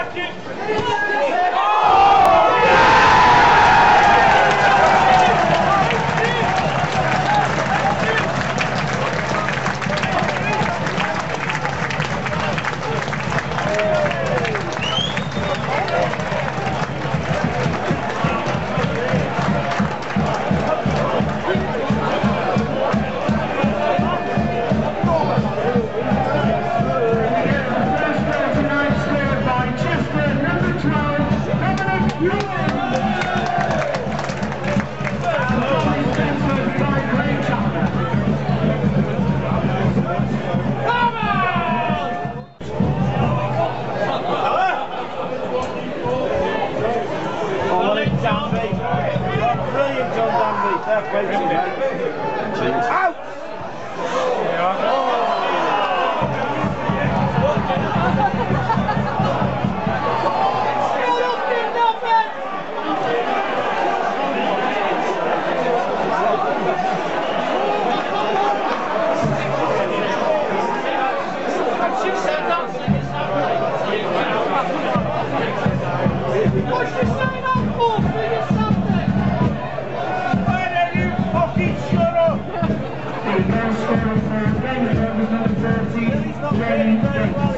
Brilliant, John Danby. Out! What's your sign up for? Figure something! Why don't you fucking shut up? The goal scorer for Benjamin was number 13, James Bates.